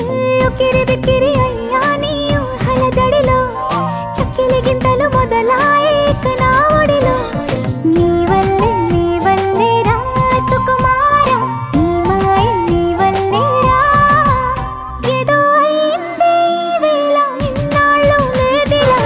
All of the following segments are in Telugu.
ఉక్కిరి బిక్కిరి అయ్యా నీ ఊహల జడిలో చక్కిలి గింతలు మొదలాయే నా ఒడిలో నీ వల్లే రా సుకుమార నీ మాయ నీ వల్లే రా ఏదో అయింది ఈ వేళ ఇన్నాళ్ళు లేదిలా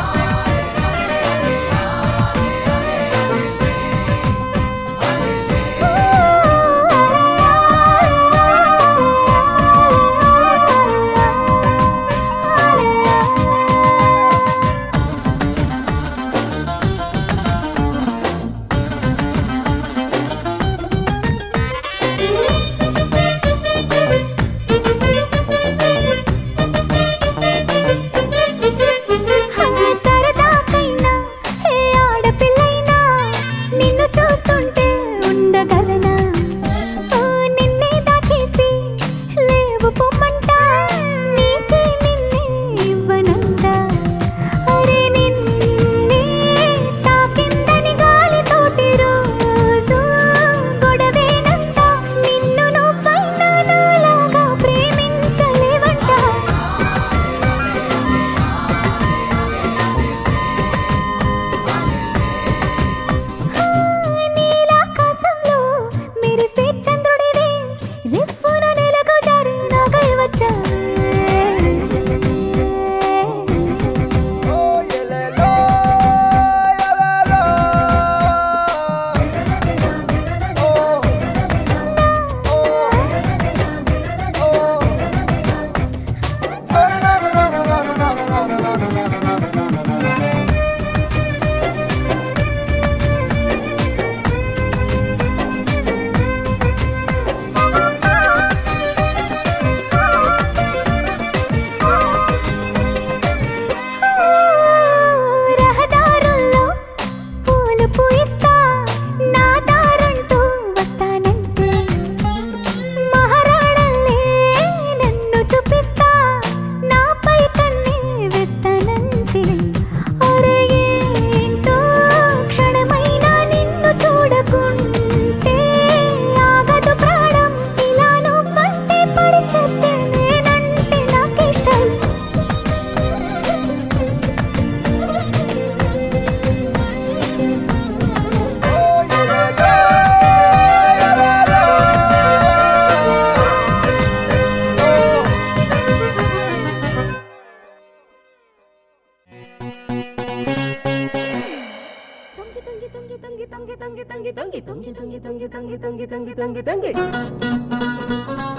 సరదాకైనా ఏ ఆడపిల్లైనా నిన్ను చూస్తుంటే ఉండగలనా నిన్నే దాచేసి లేవు పొమ్మంట నీకే నిన్నే ఇవ్వనంట అరే నిన్నే తాకిందని గాలితోటి రోజు గొడవేనంట నిన్ను నువ్వైనా నాలాగా ప్రేమించలేవంట నీలాకాశంలో మెరిసే చంద్రుడివే రివ్వున నెలకు జారి నాకై వచ్చావే రహదారుల్లో పూలు పూయిస్తా నా దారంటూ వస్తానంటే మహారాణల్లే నన్ను చూపిస్తా నాపై కన్నే వేస్తానంటే అరే ఏంటో క్షణమైనా నిన్ను చూడకుంటే ఆగదు ప్రాణం ఇలా నువ్వంటే పడి చచ్చే నేనంటే నాకిష్టం తంగి తంగి తంగి తంగి తంగి తంగి తంగి తంగి తంగి తంగి తంగి తంగి తంగి